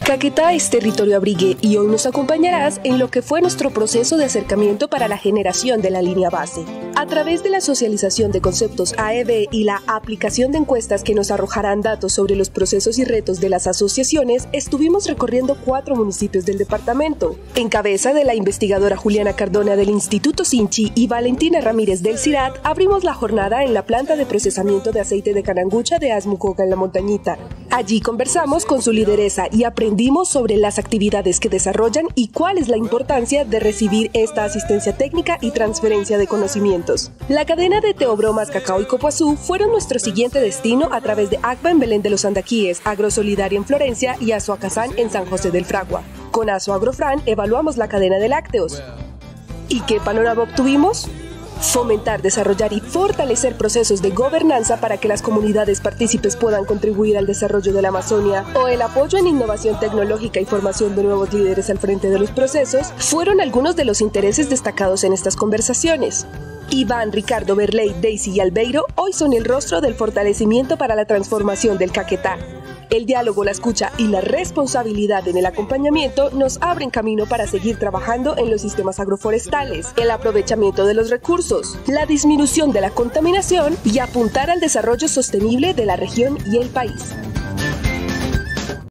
Caquetá es territorio abrigue y hoy nos acompañarás en lo que fue nuestro proceso de acercamiento para la generación de la línea base. A través de la socialización de conceptos AEB y la aplicación de encuestas que nos arrojarán datos sobre los procesos y retos de las asociaciones, estuvimos recorriendo 4 municipios del departamento. En cabeza de la investigadora Juliana Cardona del Instituto Sinchi y Valentina Ramírez del CIRAD, abrimos la jornada en la planta de procesamiento de aceite de Canangucha de Asmucoca en La Montañita. Allí conversamos con su lideresa y aprendimos sobre las actividades que desarrollan y cuál es la importancia de recibir esta asistencia técnica y transferencia de conocimientos. La cadena de Teobromas, Cacao y Copoazú fueron nuestro siguiente destino a través de ACBA en Belén de los Andaquíes, Agrosolidaria en Florencia y Azoacazán en San José del Fragua. Con Azoagrofran evaluamos la cadena de lácteos. ¿Y qué panorama obtuvimos? Fomentar, desarrollar y fortalecer procesos de gobernanza para que las comunidades partícipes puedan contribuir al desarrollo de la Amazonia o el apoyo en innovación tecnológica y formación de nuevos líderes al frente de los procesos fueron algunos de los intereses destacados en estas conversaciones. Iván, Ricardo, Berley, Daisy y Albeiro hoy son el rostro del fortalecimiento para la transformación del Caquetá. El diálogo, la escucha y la responsabilidad en el acompañamiento nos abren camino para seguir trabajando en los sistemas agroforestales, el aprovechamiento de los recursos, la disminución de la contaminación y apuntar al desarrollo sostenible de la región y el país.